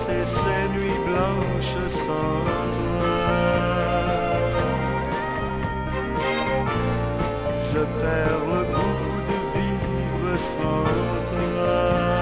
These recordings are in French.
passer ces nuits blanches sans toi. Je perds le goût de vivre sans toi.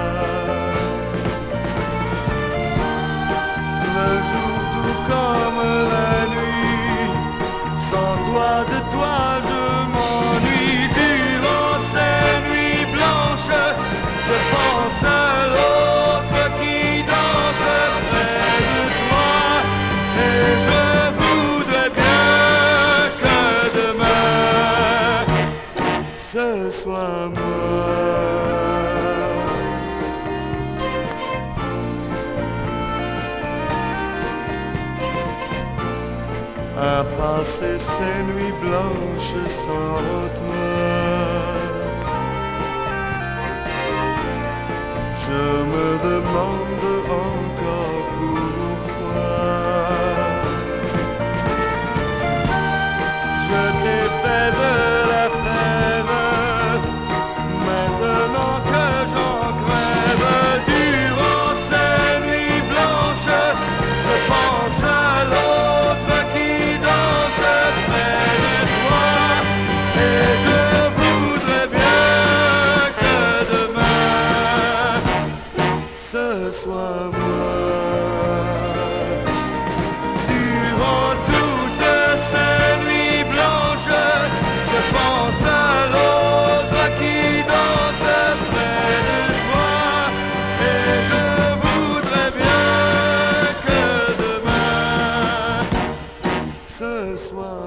Le jour tout comme la nuit, sans toi, de toi je m'ennuie. Durant ces nuits blanches, je pense à l'autre qui danse près de toi. Et je voudrais bien que demain ce soit moi. À passer ces nuits blanches sans toi. Je me demande encore pourquoi. Je t'ai fait de la peine, maintenant que j'en crève. Durant ces nuits blanches, je pense à l'autre qui danse près de toi. Et je voudrais bien que demain ce soit moi. Durant toutes ces nuits blanches, je pense à l'autre qui danse près de toi. Et je voudrais bien que demain ce soit